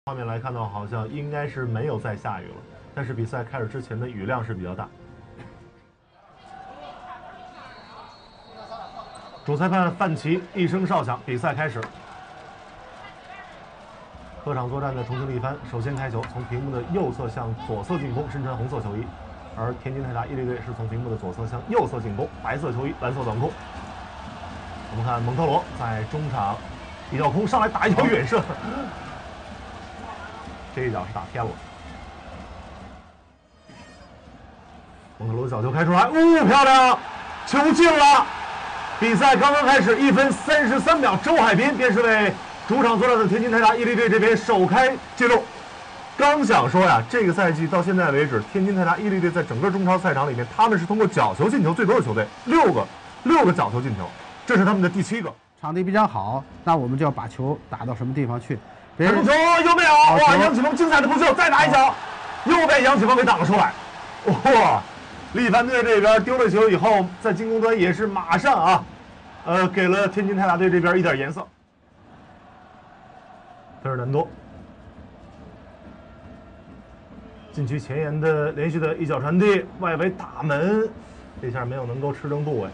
画面来看的话，好像应该是没有再下雨了，但是比赛开始之前的雨量是比较大。主裁判范奇一声哨响，比赛开始。客场作战的重庆力帆首先开球，从屏幕的右侧向左侧进攻，身穿红色球衣；而天津泰达伊犁队是从屏幕的左侧向右侧进攻，白色球衣，蓝色短裤。我们看蒙特罗在中场一脚空上来打一脚远射，这一脚是打偏了。蒙特罗的角球开出来，漂亮，球进了。比赛刚刚开始，1分33秒，周海滨便是为主场作战的天津泰达伊犁队这边首开纪录。刚想说呀，这个赛季到现在为止，天津泰达伊犁队在整个中超赛场里面，他们是通过角球进球最多的球队，6个角球进球，这是他们的第7个。 场地比较好，那我们就要把球打到什么地方去？ 传中球有没有？哇，杨启峰精彩的扑救，再打一脚，又被杨启峰给挡了出来。哇，力帆队这边丢了球以后，在进攻端也是马上给了天津泰达队这边一点颜色。费尔南多禁区前沿的连续的一脚传递，外围打门，这下没有能够吃正部位。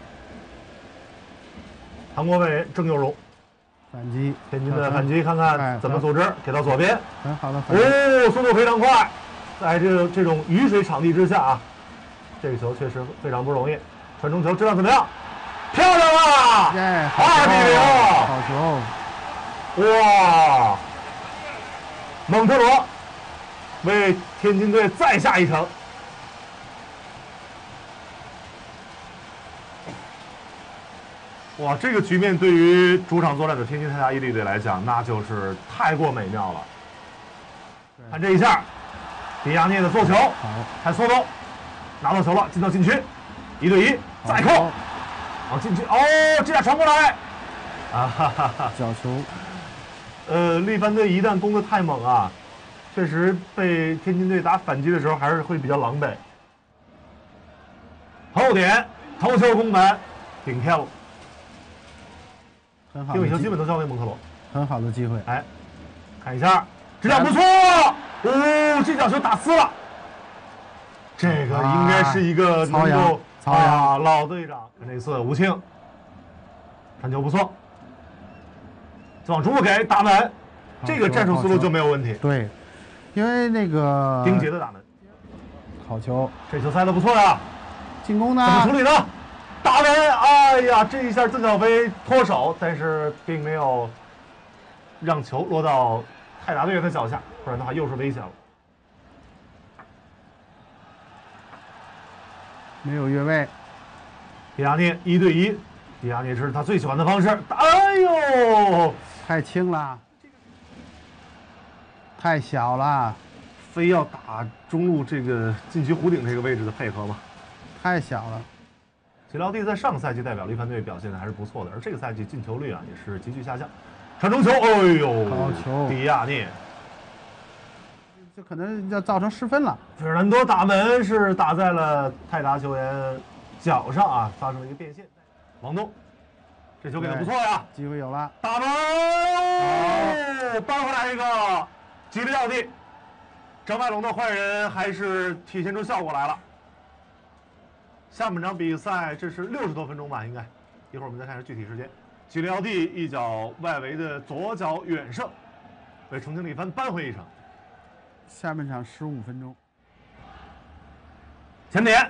韩国外援郑佑荣反击， 天津的反击，看看怎么组织，给到左边， 很好的反击， 速度非常快，在这种雨水场地之下啊，这个球确实非常不容易。传中球质量怎么样？漂亮啊 ！2-0， 好球！哇，蒙特罗为天津队再下一城。哇，这个局面对于主场作战的天津泰达伊犁队来讲，那就是太过美妙了。看这一下，迪亚涅的做球，看速度，拿到球了，进到禁区，1对1，再扣，往禁区，这下传过来， 角球。 力帆队一旦攻得太猛啊，确实被天津队打反击的时候还是会比较狼狈。后点头球攻门，顶跳。定位球基本都交给蒙特罗， 很好的机会。 哎，看一下，质量不错。这脚球打呲了。这个应该是一个能够老队长。这次吴庆传球不错，再往中路给打门，这个战术思路就没有问题。 对，因为那个丁杰的打门， 好球， 这球塞的不错呀。 进攻呢？ 怎么处理呢？打门！哎呀，这一下曾小飞脱手，但是并没有让球落到泰达队员的脚下，不然的话又是危险了。 没有越位， 迪亚涅1对1，迪亚涅这是他最喜欢的方式。哎呦， 太轻了，太小了， 非要打中路这个禁区弧顶这个位置的配合吗？ 太小了。 齐辽地在上个赛季代表力帆队表现的还是不错的，而这个赛季进球率啊也是急剧下降。传中球，哎呦， 高球， 迪亚涅， 这可能要造成失分了。 费尔南多打门是打在了泰达球员脚上啊，发生了一个变线。王东，这球给的不错呀， 机会有了， 打门，扳回来一个，吉利奥蒂，张麦龙的换人还是体现出效果来了。下半场比赛这是60多分钟吧，应该，一会儿我们再看一下具体时间。吉利奥蒂一脚外围的左脚远射，为重庆力帆扳回一城。 下半场15分钟， 前点，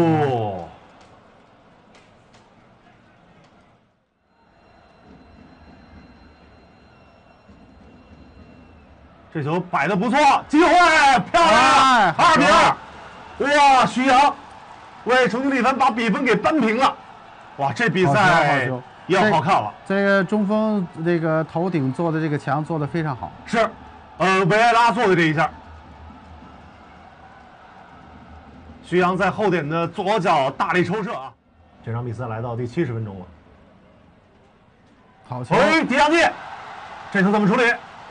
这球摆的不错，机会漂亮，2比2，哇，徐阳为重庆力帆把比分给扳平了，哇，这比赛也好看了。 这个中锋这个头顶做的这个墙做的非常好， 是，维埃拉做的这一下，徐阳在后点的左脚大力抽射啊，这场比赛来到第70分钟了。 好球！ 迪亚涅，这球怎么处理？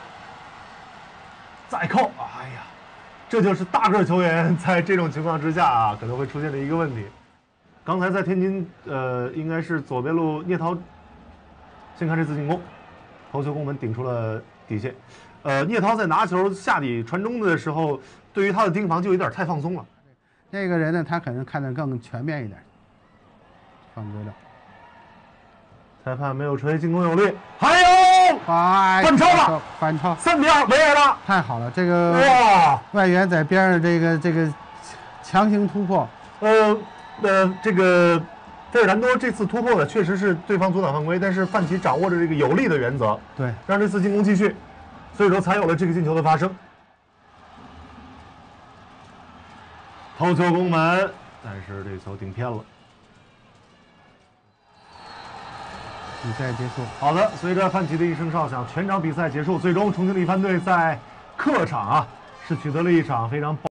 再扣，哎呀，这就是大个球员在这种情况之下啊，可能会出现的一个问题。刚才在天津，应该是左边路聂涛先看这次进攻，头球攻门顶出了底线。 聂涛在拿球下底传中的时候，对于他的盯防就有点太放松了。 那个人呢，他可能看得更全面一点。犯规了， 裁判没有吹，进攻有力，还有翻超了， 翻超 3比2，维埃拉太好了，这个哇， 外援在边上这个强行突破。 这个费尔南多这次突破的确实是对方阻挡犯规，但是范奇掌握着这个有利的原则， 对， 让这次进攻继续，所以说才有了这个进球的发生。头球攻门，但是这球顶偏了。 比赛结束。 好的，随着范奇的一声哨响，全场比赛结束，最终重庆力帆队在客场是取得了一场非常